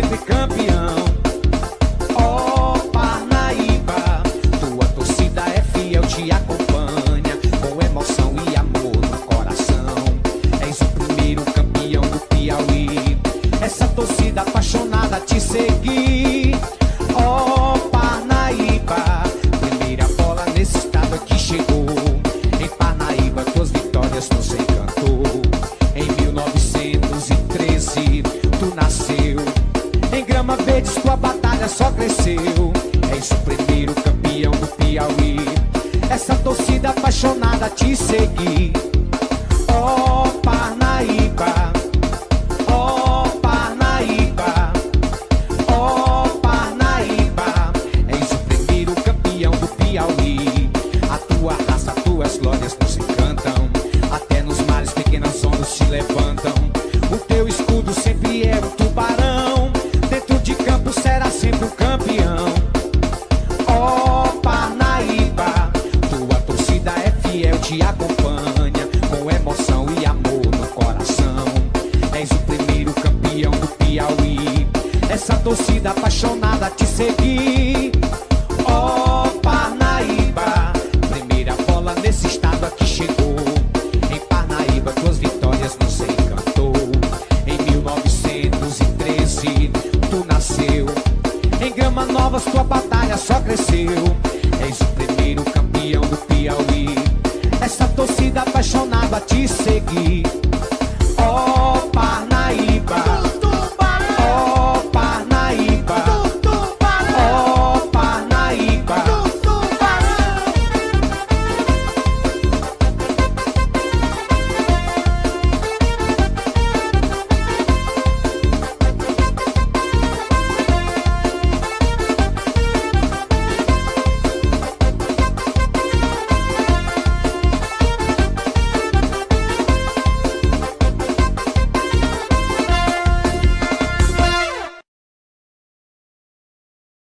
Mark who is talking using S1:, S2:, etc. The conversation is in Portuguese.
S1: sempre campeão. Ó Parnaíba, tua torcida é fiel, te acompanha com emoção e amor no coração. És o primeiro campeão do Piauí, essa torcida apaixonada a te seguir. Ó Parnaíba, primeira bola nesse estado aqui chegou. Em Parnaíba tuas vitórias nos encantou. Em 1913 tu nasceu, em Grama Verdes tua batalha só cresceu. És o primeiro campeão do Piauí, essa torcida apaixonada a te seguir. Ó Parnaíba, ó Parnaíba, ó Parnaíba, és o primeiro campeão do Piauí. A tua raça, tuas glórias nos encantam, até nos mares pequenas ondas se levantam. O teu escudo sempre é o tubarão, dentro de campo será sempre o campeão. Ó Parnaíba, tua torcida é fiel, te acompanha com emoção e amor no coração. És o primeiro campeão do Piauí, essa torcida apaixonada a te seguir. Ó Parnaíba, primeira bola nesse estado aqui chegou. Em Parnaíba tuas vitórias nos encantou. Em 1913 tu nasceu, em Grama Novas tua batalha só cresceu. És o primeiro campeão do Piauí, essa torcida apaixonada a te seguir.